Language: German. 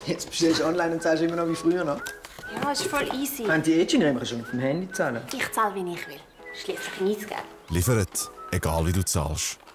Jetzt bestellst du online und zahlst immer noch wie früher noch. Ja, ist voll easy. Haben die immer schon auf dem Handy zahlen? Ich zahle, wie ich will. Schliesslich mein Geld. Liefert, egal wie du zahlst.